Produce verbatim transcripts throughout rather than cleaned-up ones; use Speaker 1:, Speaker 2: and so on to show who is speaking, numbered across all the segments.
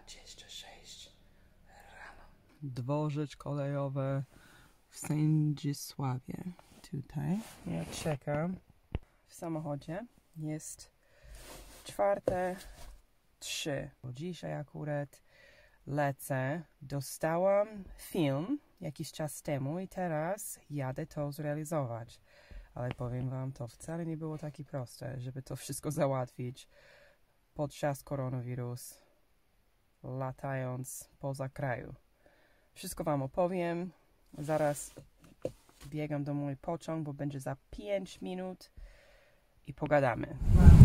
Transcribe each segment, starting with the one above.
Speaker 1: dwadzieścia sześć rano.
Speaker 2: Dworzec kolejowy w Sędzisławie. Tutaj ja czekam w samochodzie. Jest czwarte trzy. Dzisiaj akurat lecę. Dostałam film jakiś czas temu i teraz jadę to zrealizować. Ale powiem wam, to wcale nie było takie proste, żeby to wszystko załatwić podczas koronawirus, latając poza kraju. Wszystko wam opowiem. Zaraz biegam do mój pociąg, bo będzie za pięć minut i pogadamy.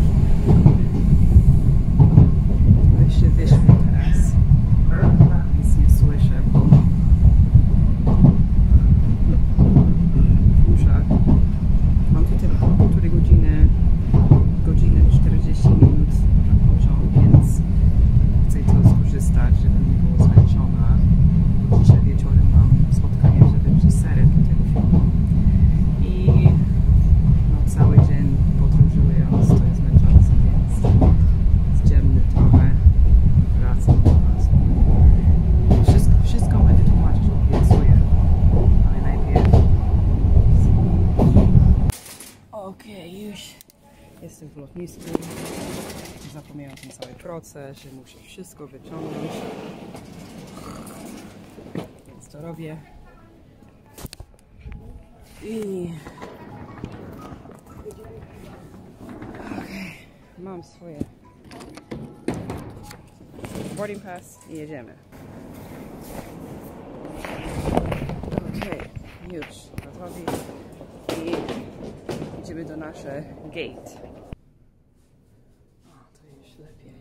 Speaker 2: Weźcie wyszli teraz. Nic nie słyszę, bo w uszach. Mam tutaj półtorej godziny, godzinę czterdzieści minut na pociąg, więc chcę to skorzystać, żeby nie było zmęczona. Dzisiaj wieczorem mam spotkanie z reżyserem do tego filmu i no, cały dzień podróżując to jest męczące, więc zdziemny trochę. Wracam do was. Wszystko, wszystko będę tłumaczyć, obiecuję, ale najpierw okej, okay, już jestem w lotnisku. Zapomniałam ten cały proces, że muszę wszystko wyciągnąć. Więc to robię. I okej, okay. Mam swoje boarding pass i jedziemy. Okej, okay. Już gotowi i idziemy do nasze gate. O, to już lepiej.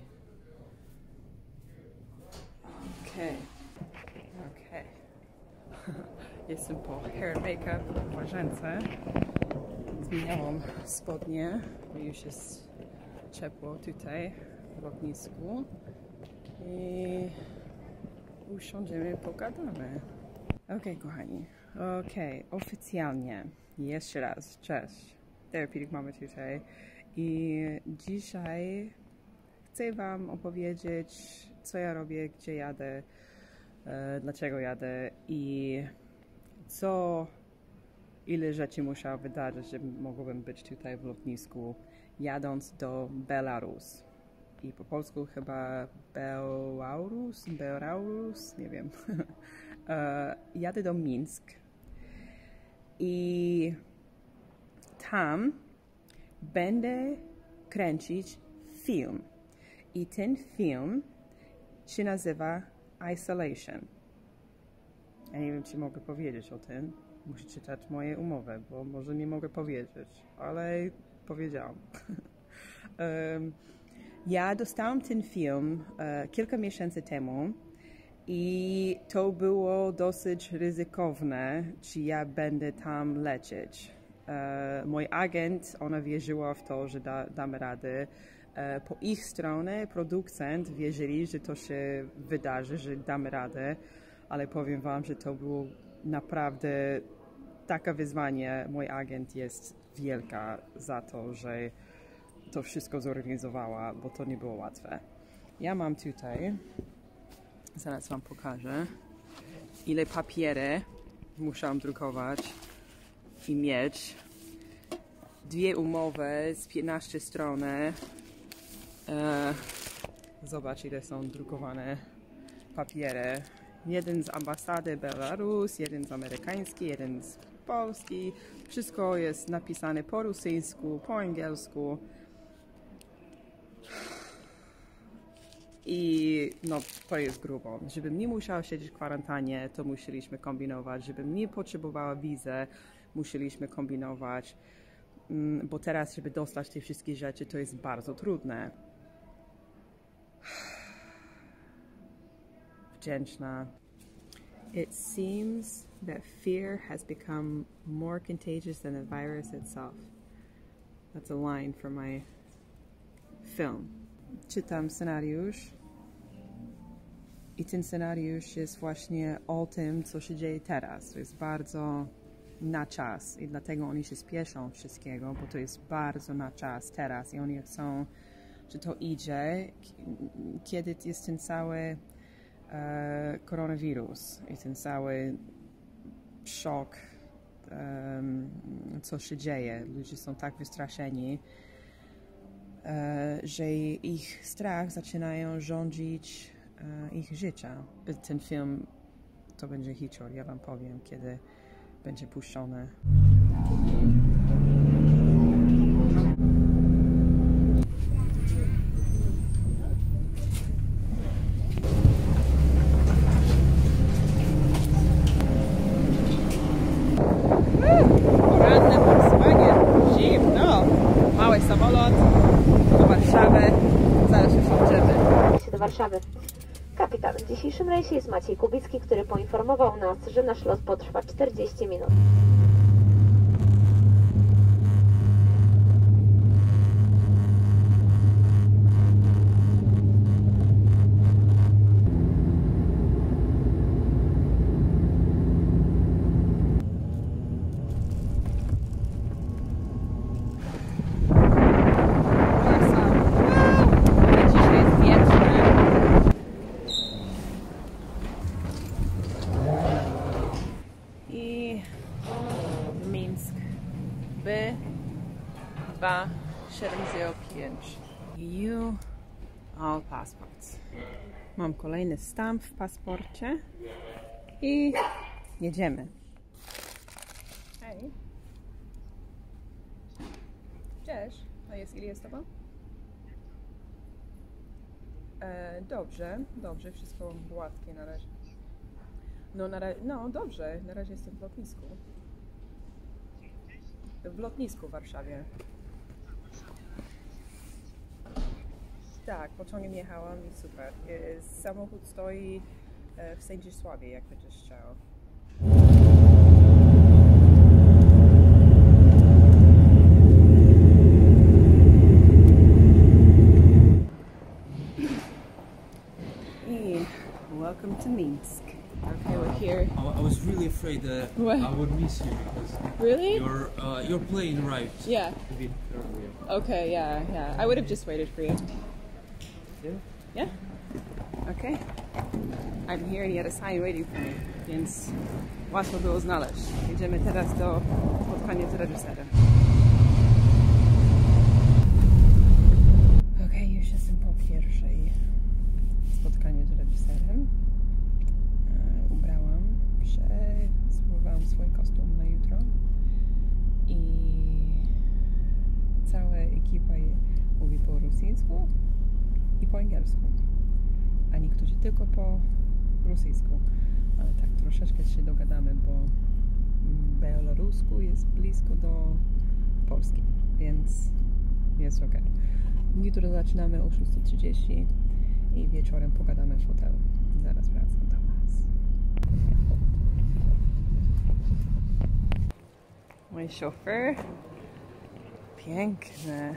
Speaker 2: Okej, okay. okej. Okay. Jestem po hair and make-up w łazience. Zmieniałam spodnie, bo już jest ciepło tutaj w lotnisku. I usiądziemy, pogadamy. Okej, okay, kochani. Okej, okay. Oficjalnie. Jeszcze raz. Cześć. Therapeutic Mama tutaj. I dzisiaj chcę wam opowiedzieć, co ja robię, gdzie jadę, e, dlaczego jadę i co, ile rzeczy musiało wydarzyć, żeby mogłem być tutaj w lotnisku, jadąc do Belarus. I po polsku chyba Belarus, Belarus, nie wiem. e, jadę do Mińsk i tam będę kręcić film. I ten film się nazywa Isolation. Ja nie wiem, czy mogę powiedzieć o tym. Muszę czytać moje umowy, bo może nie mogę powiedzieć, ale powiedziałam. um, ja dostałam ten film uh, kilka miesięcy temu i to było dosyć ryzykowne, czy ja będę tam lecieć. Uh, mój agent, ona wierzyła w to, że da, damy radę. Uh, po ich stronie producent wierzyli, że to się wydarzy, że damy radę, ale powiem wam, że to było naprawdę takie wyzwanie. Mój agent jest wielka za to, że to wszystko zorganizowała, bo to nie było łatwe. Ja mam tutaj, zaraz wam pokażę, ile papiery musiałam drukować i mieć. Dwie umowy z piętnastu stron. E, zobacz, ile są drukowane papiery. Jeden z ambasady Belarus, jeden z amerykański, jeden z polski. Wszystko jest napisane po rosyjsku, po angielsku. I no, to jest grubo. Żebym nie musiała siedzieć w kwarantannie, to musieliśmy kombinować. Żebym nie potrzebowała wizy, musieliśmy kombinować. Bo teraz, żeby dostać te wszystkie rzeczy, to jest bardzo trudne. Wdzięczna. It seems that fear has become more contagious than the virus itself. That's a line from my film. Czytam scenariusz i ten scenariusz jest właśnie o tym, co się dzieje teraz. To jest bardzo na czas i dlatego oni się spieszą wszystkiego, bo to jest bardzo na czas teraz i oni chcą że to idzie, kiedy jest ten cały e, koronawirus i ten cały szok, um, co się dzieje. Ludzie są tak wystraszeni, e, że ich strach zaczynają rządzić e, ich życia. Ten film to będzie hicior, ja wam powiem, kiedy będzie puszczony. Poranne poryswanie, zimno, mały samolot do Warszawy, zaraz się wsiądziemy.
Speaker 3: Do Warszawy. Kapitan w dzisiejszym rejsie jest Maciej Kubicki, który poinformował nas, że nasz lot potrwa czterdzieści minut.
Speaker 2: B dwa siedem zero pięć. You all passports. Mam kolejny stamp w paszporcie i jedziemy. Hej. Cześć. A jest Ilia z tobą? E, dobrze, dobrze, wszystko gładkie na razie. No, na razie, no dobrze, na razie jestem w lotnisku. W lotnisku w Warszawie. Tak, pociągiem jechałam i super. Samochód stoi w Sędzisławie, jak będziesz chciał. I welcome to Minsk. Okay, we're here.
Speaker 1: I, I was really afraid that
Speaker 2: What?
Speaker 1: I would miss you because
Speaker 2: Really?
Speaker 1: your uh, your plane arrived
Speaker 2: Yeah.
Speaker 1: a bit earlier.
Speaker 2: Okay, yeah, yeah. I would have just waited for you.
Speaker 1: Yeah?
Speaker 2: Yeah? Okay. I'm here and you had a sign waiting for me, więc łatwo było znaleźć. Jedziemy teraz do spotkania z reżyserem. Okej, okay, już jestem po pierwszej spotkaniu z reżyserem. E, ubrałam się, spróbowałam swój kostium na jutro i cała ekipa mówi po rosyjsku i po angielsku, a niektórzy tylko po rosyjsku, ale tak troszeczkę się dogadamy, bo Białorusku jest blisko do Polski, więc jest ok. Jutro zaczynamy o szósta trzydzieści i wieczorem pogadamy w hotelu. Zaraz wracam do Was. Mój szofer. Piękne.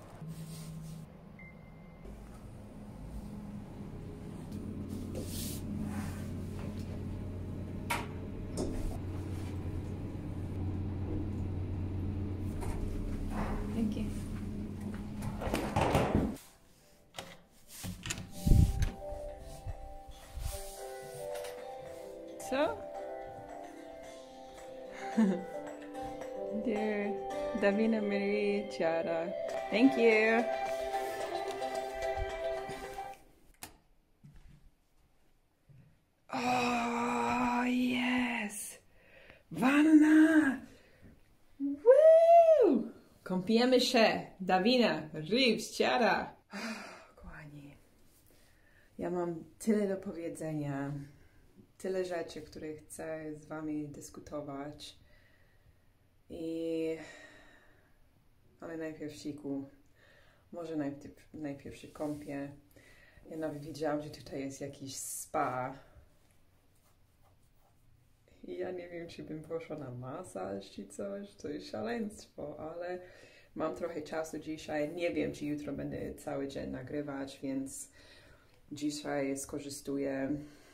Speaker 2: Thank you. So, dear Davina Marie Chiara, thank you. Oh yes, wanna. Woo! Kąpiemy się, Davina, Reeves, Chiara. Kochani, ja mam tyle do powiedzenia, tyle rzeczy, które chcę z wami dyskutować. I... ale najpierw siku. Może najpierw, najpierw się kąpię. Ja nawet widziałam, że tutaj jest jakiś spa. I ja nie wiem, czy bym poszła na masaż czy coś. To jest szaleństwo, ale mam trochę czasu dzisiaj. Nie wiem, czy jutro będę cały dzień nagrywać, więc dzisiaj skorzystuję.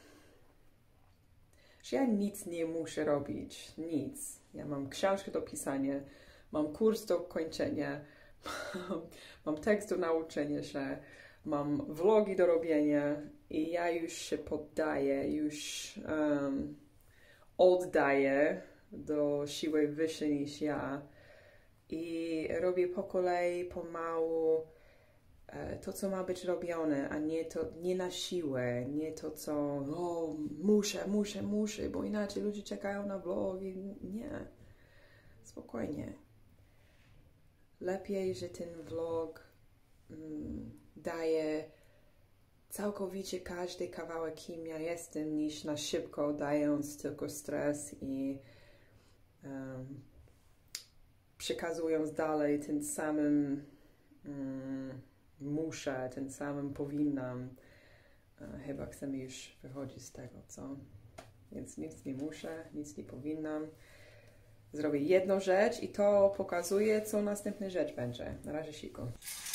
Speaker 2: Że ja nic nie muszę robić. Nic. Ja mam książkę do pisania, mam kurs do kończenia, mam tekst do nauczenia się, mam vlogi do robienia i ja już się poddaję, już um, oddaję do siły wyższej niż ja i robię po kolei, pomału to, co ma być robione, a nie to, nie na siłę, nie to, co o, muszę, muszę, muszę, bo inaczej ludzie czekają na vlogi. Nie. Spokojnie. Lepiej, że ten vlog mm, daje całkowicie każdy kawałek, kim ja jestem, niż na szybko, dając tylko stres i um, przekazując dalej tym samym um, muszę, tym samym powinnam. E, chyba chcemy już wychodzić z tego, co? Więc nic nie muszę, nic nie powinnam. Zrobię jedną rzecz i to pokazuje, co następna rzecz będzie. Na razie siku.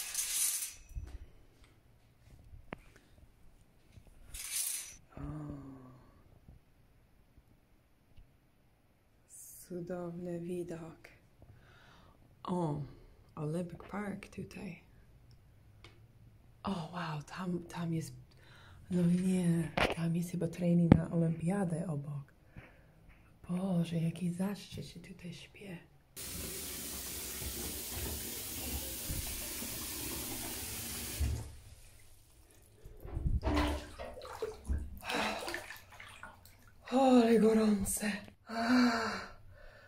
Speaker 2: Cudowny widok. O, Olympic Park tutaj. O, wow, tam, tam jest, no nie, tam jest chyba trening na olimpiadę obok. Boże, jaki zaszczyt się tutaj śpię. O, ale gorące. Ah.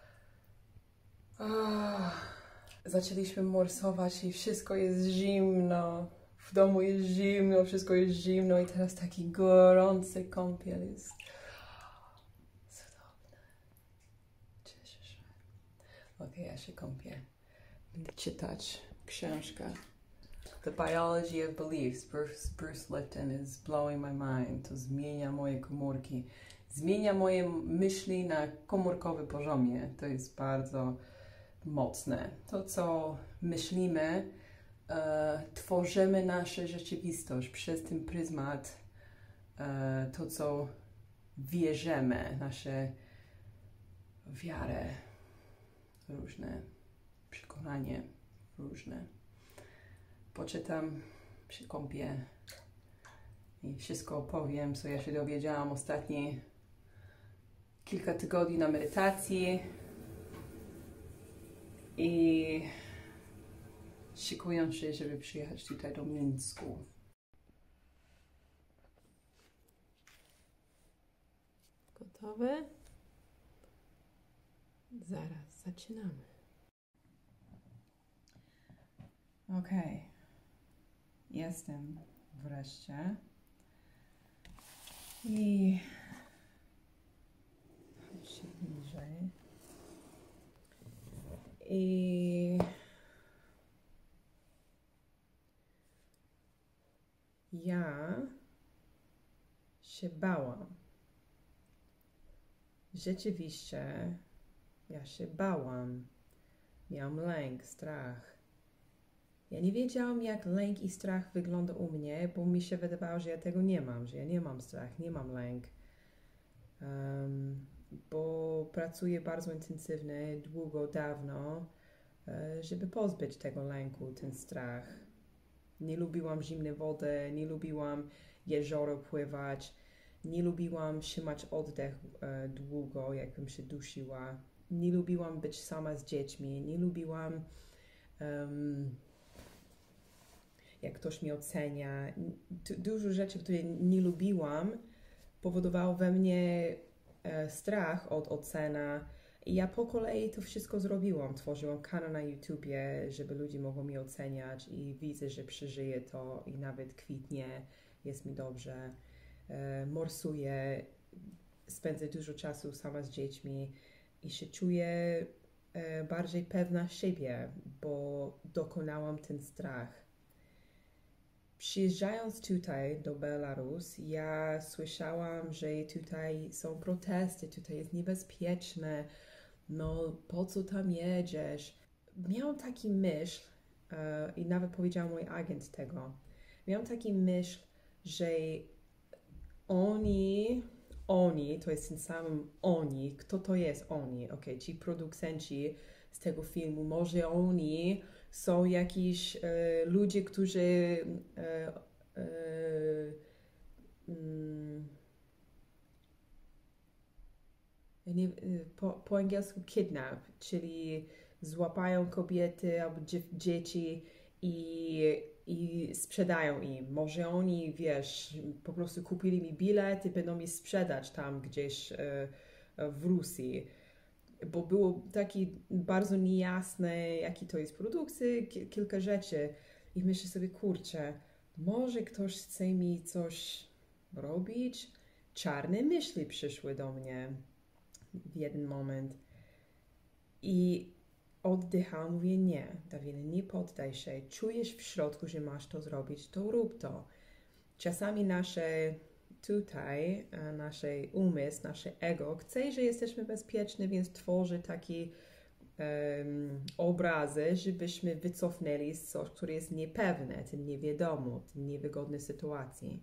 Speaker 2: Ah. Zaczęliśmy morsować i wszystko jest zimno. W domu jest zimno, wszystko jest zimno i teraz taki gorący kąpiel jest. Cudowne. Cieszę się. Okej, okay, ja się kąpię. Będę czytać książkę. The Biology of Beliefs, Bruce, Bruce Lipton is blowing my mind. To zmienia moje komórki. Zmienia moje myśli na komórkowym poziomie. To jest bardzo mocne. To, co myślimy, e, tworzymy naszą rzeczywistość przez ten pryzmat, e, to, co wierzymy, nasze wiarę, różne przekonanie, różne. Poczytam, się kąpię i wszystko opowiem, co ja się dowiedziałam ostatnie kilka tygodni na medytacji. I szykuję się, żeby przyjechać tutaj do Mińsku. Gotowe? Zaraz zaczynamy. Ok. Jestem wreszcie. I się bliżej. I ja się bałam. Rzeczywiście, ja się bałam. Miałam lęk, strach. Ja nie wiedziałam, jak lęk i strach wygląda u mnie, bo mi się wydawało, że ja tego nie mam, że ja nie mam strach, nie mam lęk. Um, bo pracuję bardzo intensywnie, długo, dawno, żeby pozbyć tego lęku, ten strach. Nie lubiłam zimnej wody, nie lubiłam jezioro pływać, nie lubiłam trzymać oddech e, długo, jakbym się dusiła. Nie lubiłam być sama z dziećmi, nie lubiłam um, jak ktoś mnie ocenia. Dużo rzeczy, które nie lubiłam, powodowało we mnie e, strach od ocena. I ja po kolei to wszystko zrobiłam. Tworzyłam kanał na YouTubie, żeby ludzie mogli mnie oceniać i widzę, że przeżyję to i nawet kwitnie, jest mi dobrze. E, morsuję, spędzę dużo czasu sama z dziećmi i się czuję e, bardziej pewna siebie, bo dokonałam ten strach. Przyjeżdżając tutaj do Belarus, ja słyszałam, że tutaj są protesty, tutaj jest niebezpieczne, no po co tam jedziesz? Miałam taki myśl, uh, i nawet powiedział mój agent tego, miałam taki myśl, że oni, oni, to jest ten sam oni, kto to jest oni? Ok, ci producenci z tego filmu. Może oni są jakiś e, ludzie, którzy e, e, mm, nie, po, po angielsku kidnap, czyli złapają kobiety albo dzieci i, i sprzedają im. Może oni, wiesz, po prostu kupili mi bilet i będą mi sprzedać tam gdzieś e, w Rosji. Bo było takie bardzo niejasne, jaki to jest produkcja, kilka rzeczy. I myślę sobie, kurczę, może ktoś chce mi coś robić? Czarne myśli przyszły do mnie w jeden moment. I oddycham, mówię, nie, Dawina, nie poddaj się. Czujesz w środku, że masz to zrobić, to rób to. Czasami nasze tutaj, nasz umysł, nasze ego chce, że jesteśmy bezpieczni, więc tworzy takie um, obrazy, żebyśmy wycofnęli z coś, które jest niepewne, ten niewiadomo, ten niewygodnej sytuacji.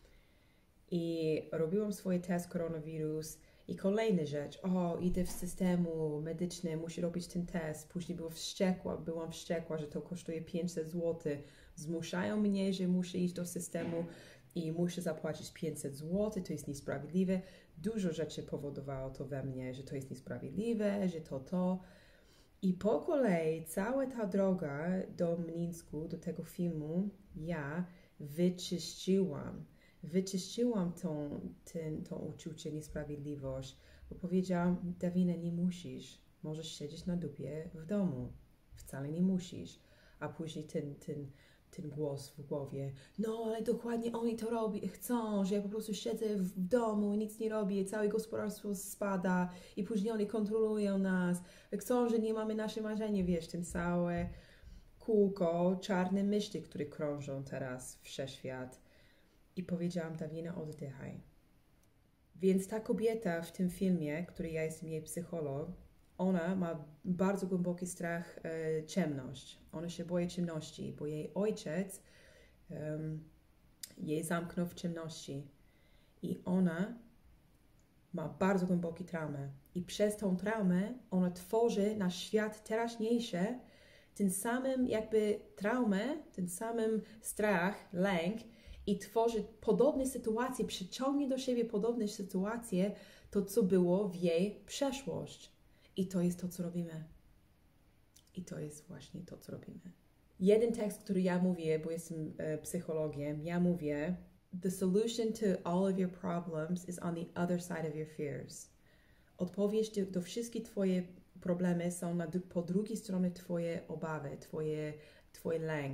Speaker 2: I robiłam swój test koronawirus i kolejna rzecz, o, idę w systemu medycznym, muszę robić ten test, później byłam wściekła, byłam wściekła, że to kosztuje pięćset złotych, zmuszają mnie, że muszę iść do systemu i muszę zapłacić pięćset złotych, to jest niesprawiedliwe. Dużo rzeczy powodowało to we mnie, że to jest niesprawiedliwe, że to to. I po kolei cała ta droga do Mińsku, do tego filmu, ja wyczyściłam. Wyczyściłam tą, ten, tą uczucie, niesprawiedliwość, bo powiedziałam, Dawina, nie musisz, możesz siedzieć na dupie w domu, wcale nie musisz. A później ten, ten, ten głos w głowie, no ale dokładnie oni to robią, chcą, że ja po prostu siedzę w domu, nic nie robię, całe gospodarstwo spada i później oni kontrolują nas, chcą, że nie mamy nasze marzenie, wiesz, ten całe kółko, czarne myśli, które krążą teraz w wszechświat. I powiedziałam, Dawina, oddychaj. Więc ta kobieta w tym filmie, który ja jestem jej psycholog, ona ma bardzo głęboki strach, e, ciemność. Ona się boi ciemności, bo jej ojciec um, jej zamknął w ciemności. I ona ma bardzo głęboki traumę. I przez tą traumę ona tworzy na świat teraźniejszy ten samym jakby traumę, ten samym strach, lęk, i tworzy podobne sytuacje, przyciągnie do siebie podobne sytuacje, to co było w jej przeszłość. I to jest to, co robimy. I to jest właśnie to, co robimy. Jeden tekst, który ja mówię, bo jestem e, psychologiem, ja mówię, the solution to all of your problems is on the other side of your fears. Odpowiedź do, do wszystkich twoje problemy są na, po drugiej stronie twoje obawy, twoje, twój lęk.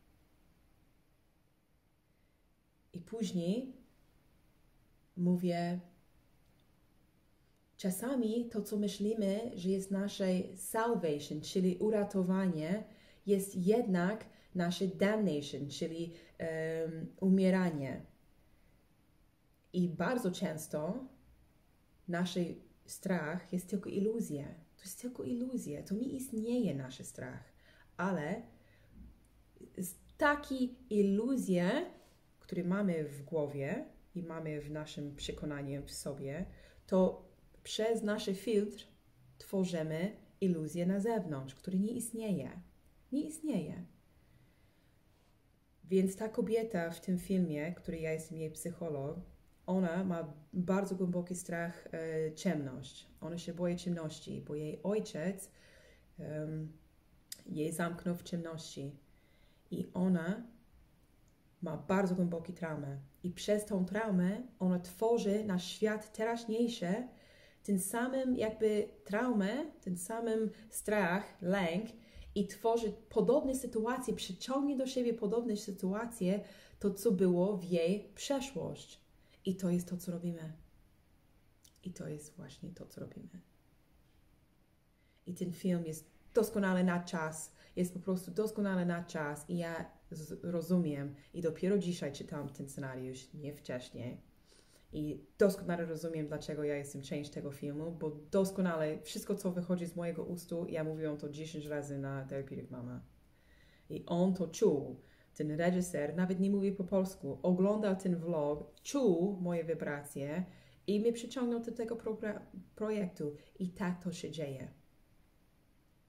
Speaker 2: I później mówię, czasami to, co myślimy, że jest nasze salvation, czyli uratowanie, jest jednak nasze damnation, czyli um, umieranie. I bardzo często nasz strach jest tylko iluzja. To jest tylko iluzja. To nie istnieje nasz strach. Ale takie iluzje, które mamy w głowie i mamy w naszym przekonaniu w sobie, to przez nasz filtr tworzymy iluzję na zewnątrz, która nie istnieje. Nie istnieje. Więc ta kobieta w tym filmie, który ja jestem jej psycholog, ona ma bardzo głęboki strach, e, ciemność. Ona się boi ciemności, bo jej ojciec um, jej zamknął w ciemności. I ona ma bardzo głęboki traumę. I przez tą traumę ona tworzy na świat teraźniejszy ten samym jakby traumę, ten samym strach, lęk i tworzy podobne sytuacje, przyciągnie do siebie podobne sytuacje, to co było w jej przeszłość. I to jest to, co robimy. I to jest właśnie to, co robimy. I ten film jest doskonały na czas, jest po prostu doskonały na czas i ja rozumiem i dopiero dzisiaj czytałam ten scenariusz, nie wcześniej. I doskonale rozumiem, dlaczego ja jestem część tego filmu, bo doskonale wszystko, co wychodzi z mojego ustu, ja mówiłam to dziesięć razy na Therapeutic Mama. I on to czuł. Ten reżyser nawet nie mówi po polsku. Oglądał ten vlog, czuł moje wibracje i mnie przyciągnął do tego projektu. I tak to się dzieje.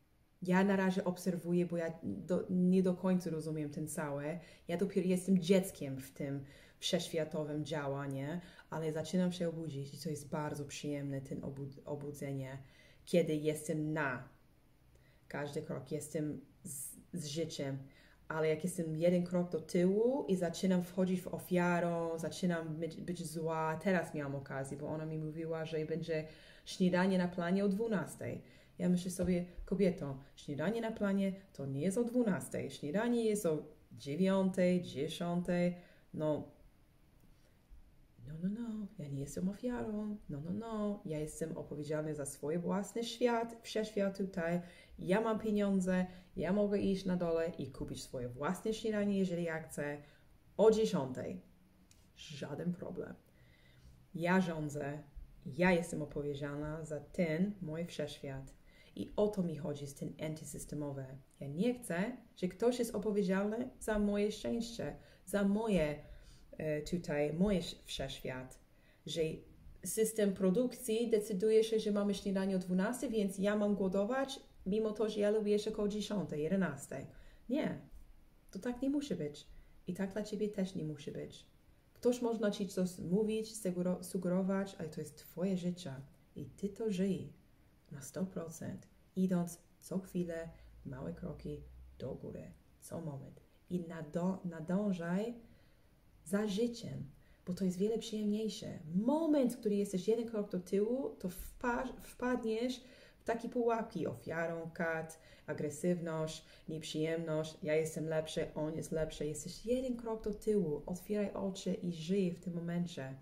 Speaker 2: Ja na razie obserwuję, bo ja do, nie do końca rozumiem ten cały. Ja dopiero jestem dzieckiem w tym wszechświatowym działaniu, ale zaczynam się obudzić i to jest bardzo przyjemne, ten obud obudzenie, kiedy jestem na każdy krok, jestem z, z życiem, ale jak jestem jeden krok do tyłu i zaczynam wchodzić w ofiarę, zaczynam być, być zła, teraz miałam okazję, bo ona mi mówiła, że będzie śniadanie na planie o dwunastej. Ja myślę sobie, kobieto, śniadanie na planie to nie jest o dwunastej, śniadanie jest o dziewiątej, dziesiątej, no, no, no, no, ja nie jestem ofiarą, no, no, no, ja jestem odpowiedzialny za swój własny świat, wszechświat tutaj, ja mam pieniądze, ja mogę iść na dole i kupić swoje własne śniadanie, jeżeli ja chcę, o dziesiątej. Żaden problem. Ja rządzę, ja jestem odpowiedzialna za ten mój wszechświat. I o to mi chodzi z tym antysystemowe. Ja nie chcę, że ktoś jest odpowiedzialny za moje szczęście, za moje e, tutaj, mój wszechświat. Że system produkcji decyduje się, że mamy śniadanie o dwunastej, więc ja mam głodować, mimo to, że ja lubię jeszcze około dziesiątej, jedenastej. Nie, to tak nie musi być. I tak dla ciebie też nie musi być. Ktoś można ci coś mówić, sugerować, ale to jest twoje życie. I ty to żyj na sto procent, idąc co chwilę małe kroki do góry, co moment. I nado, nadążaj za życiem, bo to jest wiele przyjemniejsze. Moment, który jesteś jeden krok do tyłu, to wpa wpadniesz w takie pułapki, ofiarą, kat, agresywność, nieprzyjemność, ja jestem lepszy, on jest lepszy. Jesteś jeden krok do tyłu, otwieraj oczy i żyj w tym momencie.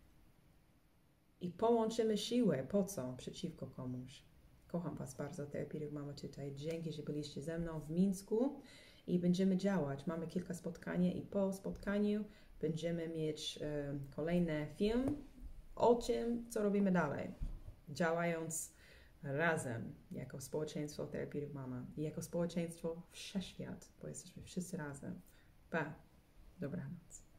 Speaker 2: I połączymy siłę. Po co? Przeciwko komuś. Kocham was bardzo, Therapeutic Mama tutaj. Dzięki, że byliście ze mną w Mińsku i będziemy działać. Mamy kilka spotkań i po spotkaniu będziemy mieć e, kolejny film o tym, co robimy dalej. Działając razem, jako społeczeństwo Therapeutic Mama i jako społeczeństwo wszechświat, bo jesteśmy wszyscy razem. Pa! Dobranoc.